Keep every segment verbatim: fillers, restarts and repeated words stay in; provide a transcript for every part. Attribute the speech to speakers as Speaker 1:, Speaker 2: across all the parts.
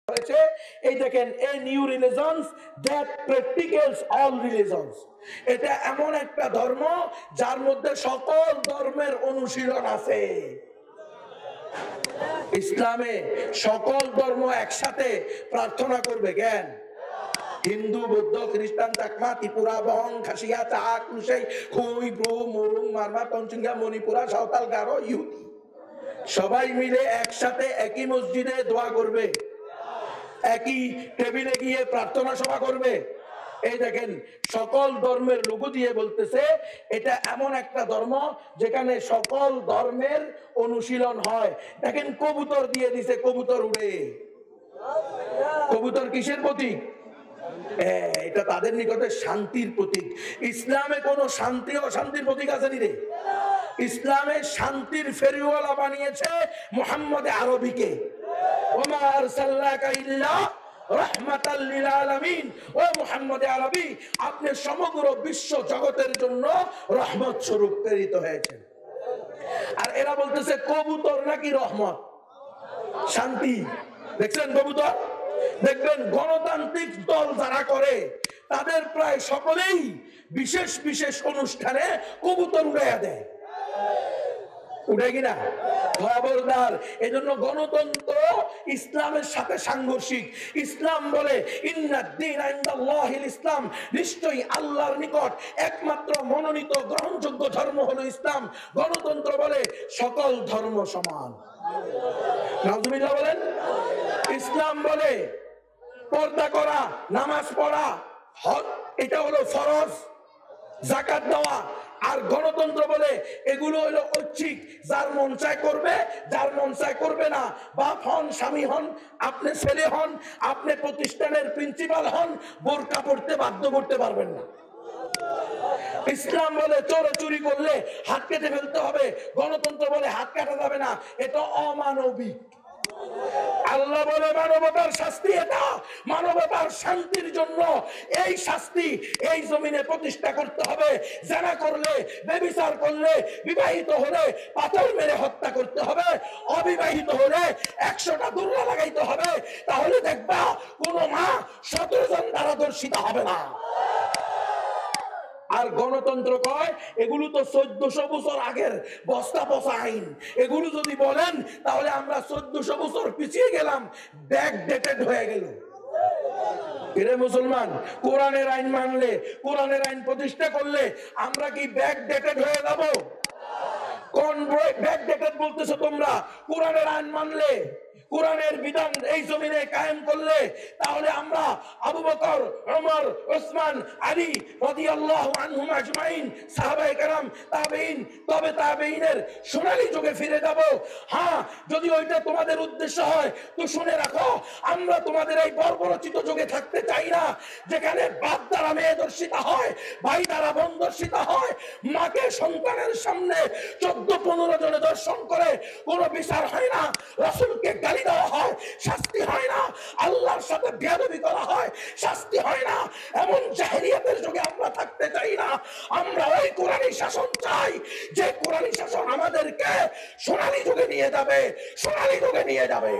Speaker 1: হয়েছে। এই দেখেন, a new religions that practicals all religions, এটা এমন একটা ধর্ম যার মধ্যে সকল ধর্মের অনুশীলন আছে। ইসলামে সকল ধর্ম একসাথে প্রার্থনা করবে। কেন? হিন্দু, বৌদ্ধ, খ্রিস্টান, চাকমা, ত্রিপুরা, বং, খাসিয়া, চাক, কুশাই, খুই, ব্রু, মুরুং, মারমা, তঞ্চিঙ্গা, মণিপুরা, সাঁওতাল, গারো, ইহুদি সবাই মিলে একসাথে একই মসজিদে দোয়া করবে, একই টেবিলে গিয়ে প্রার্থনা সভা করবে। এই দেখেন, সকল ধর্মের লোগো দিয়ে বলতেছে এটা এমন একটা ধর্ম যেখানে সকল ধর্মের অনুশীলন হয়। দেখেন, কবুতর দিয়ে দিছে, কবুতর উড়ে। কবুতর কিসের প্রতীক? এটা তাদের নিকটে শান্তির প্রতীক। ইসলামে কোন শান্তি ও শান্তির প্রতীক আছে নি রে? ইসলামে শান্তির ফেরিওয়ালা বানিয়েছে মুহাম্মদ আরবীকে। ওমা আরসালনাকা ইল্লা রাহমাতাল লিল আলামিন। ও মুহাম্মদ আরবী, আপনি সমগ্র বিশ্ব জগতের জন্য রহমত স্বরূপ প্রেরিত হয়েছেন। আর এরা বলতেছে কবুতর নাকি রহমত, শান্তি। দেখছেন কবুতর? দেখবেন গণতান্ত্রিক দল যারা করে তাদের প্রায় সকলেই বিশেষ বিশেষ অনুষ্ঠানে কবুতর উড়াইয়া দেয়। উঠে কিনা? খবরদার। এজন্য গণতন্ত্র ইসলামের সাথে সাংঘর্ষিক। ইসলাম বলে ইন্নাদ-দীন ইনদাল্লাহিল ইসলাম, নিশ্চয়ই আল্লাহর নিকট একমাত্র মনোনীত গ্রহণযোগ্য ধর্ম হলো ইসলাম। গণতন্ত্র বলে সকল ধর্ম সমান। নাউজুবিল্লাহ বলেন। ইসলাম বলে পর্দা করা, নামাজ পড়া, হজ এটা হলো ফরজ, যাকাত দেওয়া। আর গণতন্ত্র বলে এগুলো হলো ঐচ্ছিক, যার মন চায় করবে, যার মন চায় করবে না। বাপ হন, স্বামী হন, আপনি ছেলে হন, আপনি প্রতিষ্ঠানের প্রিন্সিপাল হন, বোরকা পড়তে বাধ্য করতে পারবেন না। ইসলাম বলে চোর চুরি করলে হাত কেটে ফেলতে হবে, গণতন্ত্র বলে হাত কাটা যাবে না, এটা অমানবিক। আল্লাহ বলে মানবতার শাস্তি এটা, মানবতার শান্তির জন্য এই শাস্তি এই জমিনে প্রতিষ্ঠা করতে হবে। জানা করলে, ব্যভিচার করলে, বিবাহিত হলে পাথর মেরে হত্যা করতে হবে, অবিবাহিত হলে একশোটা দুর্রা লাগাইতে হবে। তাহলে দেখবা কোন মা সতেরো জন দ্বারা দর্শিত হবে না। আর গণতন্ত্র কয় এগুলো তো চোদ্দশো বছর আগের বস্তা পচা আইন, এগুলো যদি বলেন তাহলে আমরা চোদ্দশো বছর পিছিয়ে গেলাম, ব্যাক ডেটেড হয়ে গেল। এরে মুসলমান, কোরআনের আইন মানলে, কোরআনের আইন প্রতিষ্ঠা করলে আমরা কি ব্যাক ডেটেড হয়ে যাব? কোন ব্যাক ডেটেড বলতেছো তোমরা? কোরআনের আইন মানলে, কোরআনের বিধান এই জমিনে কায়েম করলে তাহলে আমরা আবু বকর, ওমর, ওসমান, আলী রাদিয়াল্লাহু আনহুম আজমাইন, সাহাবায়ে কেরাম, তাবেঈন, তবে তাবেঈনের সোনালী যুগে ফিরে যাব। হ্যাঁ, যদি ওইটা তোমাদের উদ্দেশ্য হয় তো শুনে রাখো, আমরা তোমাদের এই বর্বরচিত যুগে থাকতে চাই না, যেখানে বাপ দ্বারা মেয়ে দর্শিতা হয়, ভাই দ্বারা বোন দর্শিতা হয়, মাকে সন্তানের সামনে চোদ্দ পনেরো জনে দর্শন করে কোনো বিচার হয় না, রাসূলকে গালি দেওয়া হয়, শাস্তি হয় না, আল্লাহর সাথে বেয়াদবি করা হয়, শাস্তি হয় না। এমন জাহেলিয়াতের যুগে আমরা থাকতে চাই না। আমরা ওই কোরআনী শাসন চাই যে কোরআনী শাসন আমাদেরকে সোনালী যুগে নিয়ে যাবে, সোনালী যুগে নিয়ে যাবে।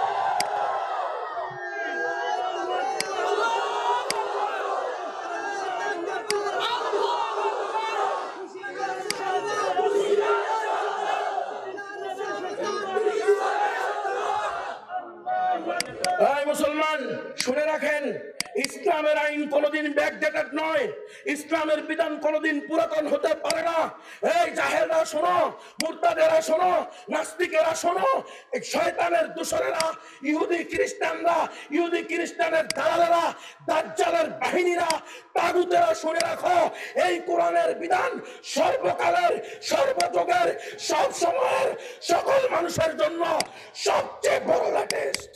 Speaker 1: মুসলমান শুনে রাখেন, ইসলামের আইন কোনদিন ব্যাকডেটেড নয়, ইসলামের বিধান কোনদিন পুরাতন হতে পারে না। এই জাহেলরা শোনো, মুরতাদেরা শোনো, নাস্তিকেরা শোনো, এই শয়তানের দূষরেরা, ইহুদি খ্রিস্টানরা, ইহুদি খ্রিস্টানের দালালেরা, দাজ্জালের বাহিনীরা, তাগুতেরা শুনে রাখো, এই কোরআনের বিধান সর্বকালের, সর্বযুগের, সব সময়ের, সকল মানুষের জন্য সবচেয়ে বড় লেটেস্ট।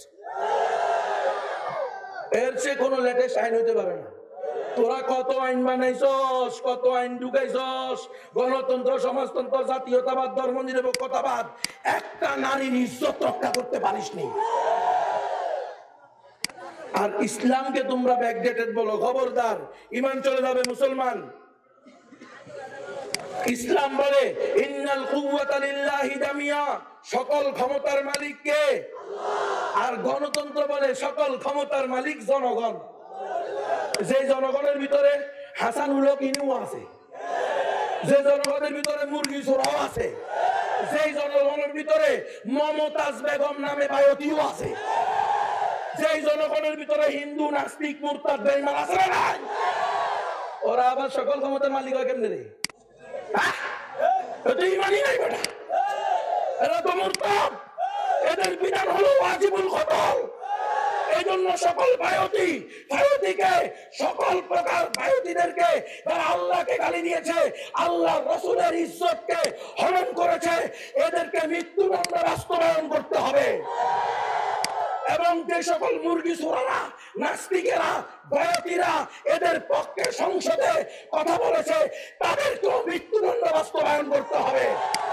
Speaker 1: এর চেয়ে কোনো লেটেস্ট আইন হইতে পারে না। তোরা কত আইন বানাইছস, কত আইন ঢুকাইছস, গণতন্ত্র, সমাজতন্ত্র, জাতীয়তাবাদ, ধর্মনিরপেক্ষতাবাদ, একটা নারীর ইজ্জত রক্ষা করতে পারিসনি। আর ইসলামকে তোমরা ব্যাকডেটেড বলো, খবরদার, ঈমান চলে যাবে মুসলমান। ইসলাম বলে ইন্নাল কুওয়াতা লিল্লাহি জামিয়া, সকল ক্ষমতার মালিক কে? আল্লাহ। আর গণতন্ত্র বলে সকল ক্ষমতার মালিক জনগণ। যে জনগণের ভিতরে হাসানুল হক ইনু আছে, যে জনগণের ভিতরে মুরগি চোরাও আছে, যে জনগণের ভিতরে মমতাজ বেগম নামে বায়তিও আছে, যে জনগণের ভিতরে হিন্দু নাস্তিক মুরতাদ বেঈমান আছে না নাই, ওরা আবার সকল ক্ষমতার মালিক হয় কেমনে রে? এটা ইমানই নাই বেটা, এরা তো মুরতাদ, এদের বিধান হলো ওয়াজিবুল কতল। এই জন্য সকল বায়তি বায়তিকে সকল প্রকার বায়তিদেরকে যারা আল্লাহকে গালি দিয়েছে, আল্লাহ রাসূলের ইজ্জতকে হনন করেছে, এদেরকে মৃত্যুদণ্ড বাস্তবায়ন করতে হবে। এবং যে সকল মুরগি চোরারা, নাস্তিকেরা, বায়তিরা এদের পক্ষে সংসদে কথা বলেছে, তাদেরকেও মৃত্যুদণ্ড বাস্তবায়ন করতে হবে।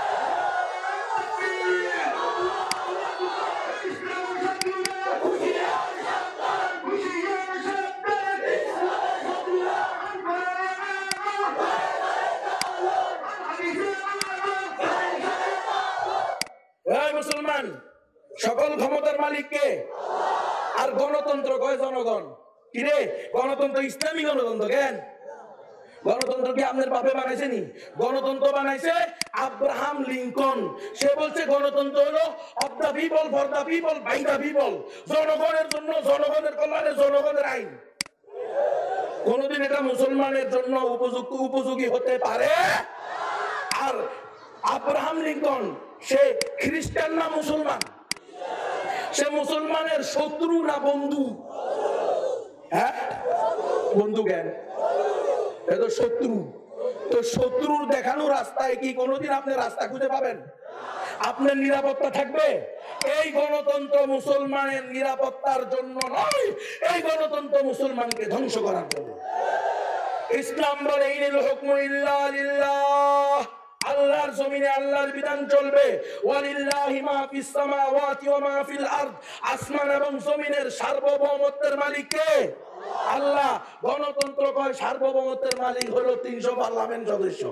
Speaker 1: মুসলমান, সকল ক্ষমতার মালিককে, আর গণতন্ত্র কয় জনগণ। কিরে, গণতন্ত্র ইসলামী গণতন্ত্র কেন? গণতন্ত্র কি আপনার বাপে বানাইছেনি? গণতন্ত্র বানাইছে আব্রাহাম লিঙ্কন। সে বলছে গণতন্ত্র হলো of the people, for the people, by the people, জনগণের জন্য, জনগণের কল্যাণে, জনগণের আইন। কোনদিন এটা মুসলমানের জন্য উপযুক্ত উপযোগী হতে পারে? আর আব্রাহাম লিঙ্কন সে খ্রিস্টান না মুসলমান? সে মুসলমানের শত্রু না বন্ধু? হ্যাঁ, বন্ধু কেন? এ তো শত্রু। তো শত্রুর দেখানো রাস্তায় কি কোনোদিন আপনি রাস্তা খুঁজে পাবেন? আপনার নিরাপত্তা থাকবে? এই গণতন্ত্র মুসলমানের নিরাপত্তার জন্য নয়, এই গণতন্ত্র মুসলমানকে ধ্বংস করার জন্য। ইসলাম বলে ইনিল হুকমু ইল্লা লিল্লাহ, আল্লাহর জমিনে আল্লাহর বিধান চলবে। ওয়ালিল্লাহি মা ফিস সামাওয়াতি ওয়া মা ফিল আরদ, আসমান এবং জমিনের সার্বভৌমত্বের মালিক কে? আল্লাহ। গণতন্ত্র কয় সার্বভৌমত্বের মালিক হলো তিনশো পার্লামেন্ট সদস্য।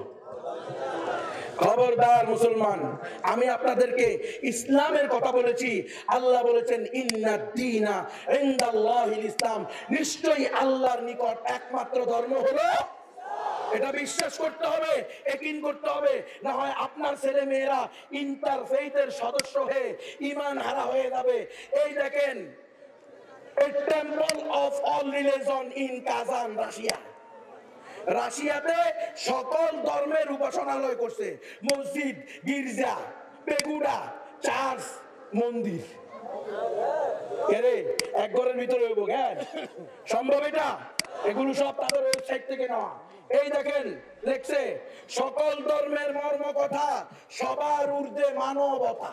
Speaker 1: খবরদার মুসলমান, আমি আপনাদেরকে ইসলামের কথা বলেছি। আল্লাহ বলেছেন ইন্নাদ দীনা ইনদাল্লাহিল ইসলাম, নিশ্চয়ই আল্লাহর নিকট একমাত্র ধর্ম হলো। এটা বিশ্বাস করতে হবে, একীন করতে হবে, না হয় আপনার ছেলে মেয়েরা ইন্টারফেইথের সদস্য হয়ে ঈমান হারা হয়ে যাবে। এই দেখেন, a temple of all religion in Kazan, Russia. রাশিয়াতে সকল ধর্মের উপাসনালয় করছে, মসজিদ, গির্জা, পেগুডা, চার্চ, মন্দির। এরে এক ঘরের ভিতরে হইব কেন? সম্ভব এটা? এগুলো সব তাদের ওয়েবসাইট থেকে নেওয়া। এই দেখেন লেখছে, সকল ধর্মের মর্ম কথা, সবার ঊর্ধ্বে মানবতা।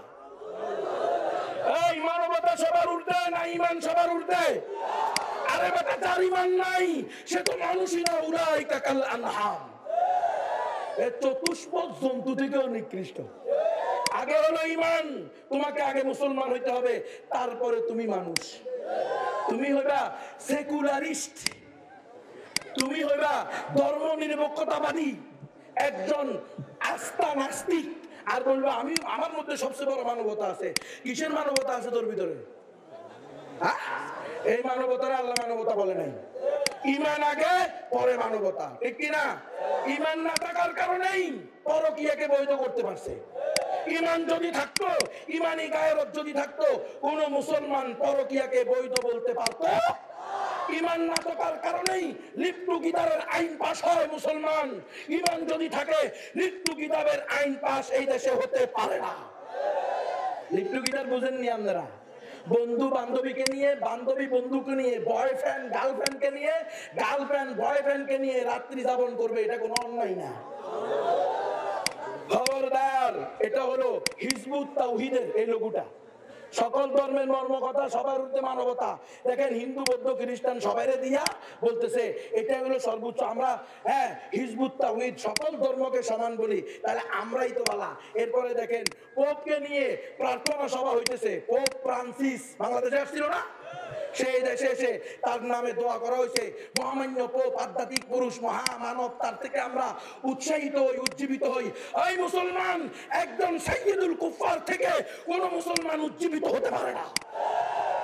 Speaker 1: এই মানবতা সবার ঊর্ধ্বে না ঈমান সবার ঊর্ধ্বে? আরে বেটা, যার ঈমান নাই সে তো মানুষই না। উলাইকা কাল আনহাম, এ চতুষ্পদ জন্তু থেকেও নিকৃষ্ট। আগে হলো ঈমান, তোমাকে আগে মুসলমান হইতে হবে, তারপরে তুমি মানুষ। তুমি হইবা সেকুলারিস্ট, তুমি হইবা ধর্ম নিরপেক্ষতাবাদী, একজন আস্থা নাস্তিক, আর বলবা আমি আমার মধ্যে সবচেয়ে বড় মানবতা আছে। কিসের মানবতা আছে তোর ভিতরে? এই মানবতারে আল্লাহ মানবতা বলে নাই। ঈমান আগে, পরে মানবতা, ঠিক কিনা? ঈমান না থাকার কারণেই পরকীয়াকে বৈধ করতে পারছে। ঈমান যদি থাকতো, ঈমানি গায়রত যদি থাকতো, কোন মুসলমান পরকীয়াকে বৈধ বলতে পারতো? ঈমান না থাকার কারণেই লিপ্টু কিতাবের আইন পাস হয় মুসলমান। ঈমান যদি থাকে, লিপ্টু কিতাবের আইন পাস এই দেশে হতে পারে না। লিপ্টু কিতাব বুঝেননি আপনারা? বন্ধু বান্ধবীকে নিয়ে, বান্ধবী বন্ধুকে নিয়ে, বয়ফ্রেন্ড গার্লফ্রেন্ডকে নিয়ে, গার্লফ্রেন্ড বয়ফ্রেন্ডকে নিয়ে রাত্রি যাপন করবে, এটা কোনো অন্যায় না। খবরদার, এটা হলো হিজবুত তাওহীদের এই লোগোটা। সকল ধর্মের মর্ম কথা, সবার ঊর্ধ্বে মানবতা। দেখেন, হিন্দু বৌদ্ধ খ্রিস্টান সবাইরে দিয়া বলতেছে এটা হলো সর্বোচ্চ। আমরা হ্যাঁ হিজবুত তাওহীদ, সকল ধর্মকে সমান বলি, তাহলে আমরাই তো বালা। এরপরে দেখেন, পোপকে নিয়ে প্রার্থনা সভা হইতেছে। পোপ ফ্রান্সিস বাংলাদেশে আসছিল না? সেই দেশে এসে তার নামে দোয়া করা হয়েছে। মহামান্য পোপ, আধ্যাত্মিক পুরুষ, মহামানব, তার থেকে আমরা উৎসাহিত হই, উজ্জীবিত হই। এই মুসলমান, একজন সাইয়্যিদুল কুফফার থেকে কোন মুসলমান উজ্জীবিত হতে পারে না।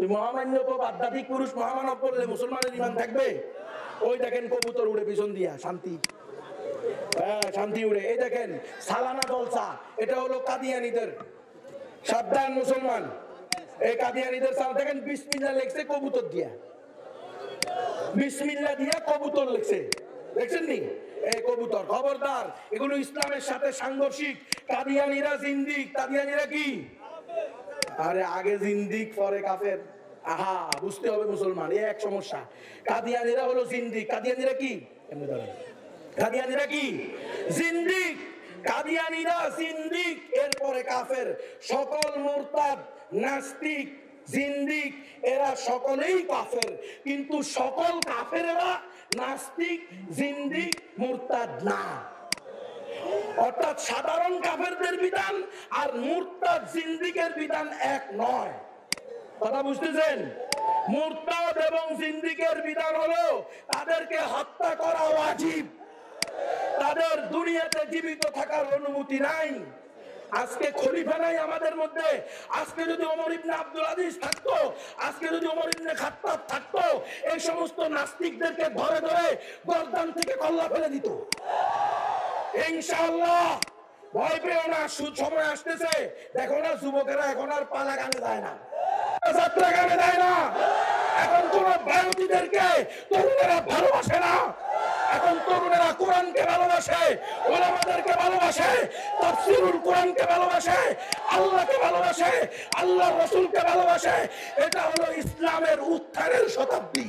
Speaker 1: তুই মহামান্য আধ্যাত্মিক পুরুষ মহামানব করলে মুসলমানের ইমান থাকবে? ওই দেখেন কবুতর উড়ে পিছন দিয়া, শান্তি হ্যাঁ শান্তি উড়ে। এই দেখেন সালানা জলসা, এটা হলো কাদিয়ানীদের। সাবধান মুসলমান, এই কাদিয়ানীদের সাল দেখেন বিসমিল্লাহ লিখছে কবুতর দিয়া, বিসমিল্লাহ দিয়া কবুতর লিখছে, দেখছেন নি? এই কবুতর, খবরদার, এগুলো ইসলামের সাথে সাংঘর্ষিক। কাদিয়ানীরা জিন্দিক। কাদিয়ানীরা কি? আরে আগে জিন্দিক পরে কাফের। আহা, বুঝতে হবে মুসলমান, এই এক সমস্যা। কাদিয়ানীরা হলো জিন্দিক। কাদিয়ানীরা কি? কাদিয়ানীরা কি? জিন্দিক। কাদিয়ানীরা জিন্দিক, এরপরে কাফের। সকল মুরতাদ, নাস্তিক, জিন্দিক এরা সকলেই কাফের, কিন্তু সকল কাফেরেরা নাস্তিক, জিন্দিক, মুরতাদ না। অর্থাৎ সাধারণ কাফেরদের বিধান আর মুরতাদ জিন্দিকের বিধান এক নয়। কথা বুঝতেছেন? মুরতাদ এবং জিন্দিকের বিধান হলো তাদেরকে হত্যা করা ওয়াজিব, তাদের দুনিয়াতে জীবিত থাকার অনুমতি নাই। আজকে খলিফা নাই আমাদের মধ্যে। আজকে যদি ওমর ইবনে আব্দুল আজিজ থাকতো, আজকে যদি ওমর ইবনে খাত্তাব থাকতো, এই সমস্ত নাস্তিকদেরকে ধরে ধরে গর্দান থেকে কল্লা ফেলে দিত। ইনশাআল্লাহ ভয় পেও না, সময় আসতেছে। দেখো না যুবকেরা এখন আর পালা গানে যায় না, যাত্রা গানে যায় না। এখন কোন বায়ুতিদেরকে তরুণেরা ভালোবাসে না। এখন তরুণেরা কোরআনকে ভালোবাসে, ওলামাদেরকে ভালোবাসে, তাফসীরুল কোরআনকে ভালোবাসে, আল্লাহকে ভালোবাসে, আল্লাহর রাসূলকে ভালোবাসে। এটা হলো ইসলামের উত্থানের শতাব্দী।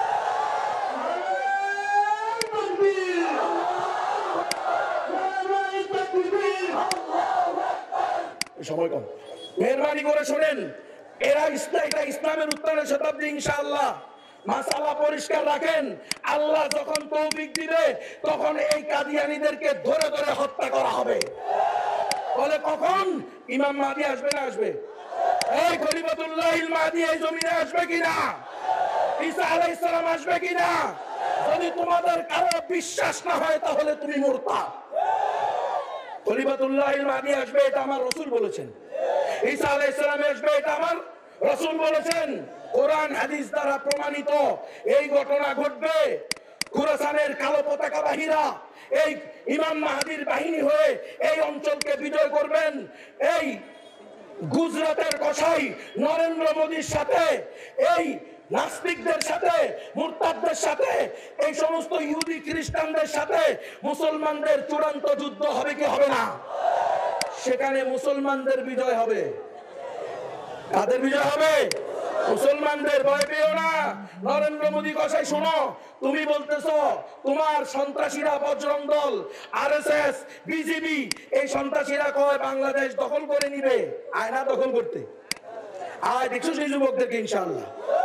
Speaker 1: সময় কম, মেহরবানি করে শোনেন। এরা ইসলাম, এটা ইসলামের উত্থানের শতাব্দী ইনশাআল্লাহ। মাসালা পরিষ্কার রাখেন। আল্লাহ যখন তৌফিক দিবে তখন এই কাদিয়ানীদেরকে ধরে ধরে হত্যা করা হবে। বলে কখন? ইমাম মাহদী আসবে না আসবে? এই খলিফাতুল্লাহিল মাহদী এই জমিনে আসবে কিনা? ঈসা আলাইহিস সালাম আসবে কিনা? যদি তোমাদের কারো বিশ্বাস না হয় তাহলে তুমি মুরতাদ। খলিফাতুল্লাহিল মাহদী আসবে, এটা আমার রাসূল বলেছেন। ঈসা আলাইহিস সালাম আসবে, এটা আমার রাসূল বলেছেন। কোরআন হাদিস দ্বারা প্রমাণিত এই ঘটনা ঘটবে। খুরাসানের কালো পতাকা বাহিরা এই ইমাম মাহদীর বাহিনী হয়ে এই অঞ্চলকে বিজয় করবেন। এই গুজরাটের কসাই নরেন্দ্র মোদীর সাথে, এই নাস্তিকদের সাথে, মুরতাদদের সাথে, এই সমস্ত ইহুদি খ্রিস্টানদের সাথে মুসলমানদের চূড়ান্ত যুদ্ধ হবে কি হবে না? সেখানে মুসলমানদের বিজয় হবে। কাদের বিজয় হবে? মুসলমানদের। ভয় পেও না। নরেন্দ্র মোদী কসাই শোনো, তুমি বলতেছো তোমার সন্ত্রাসীরা বজরং দল, আরএসএস, বিজেপি এই সন্ত্রাসীরা কয় বাংলাদেশ দখল করে নিবে। আয়না দখল করতে আয়, দেখছো সেই যুবকদেরকে ইনশাআল্লাহ।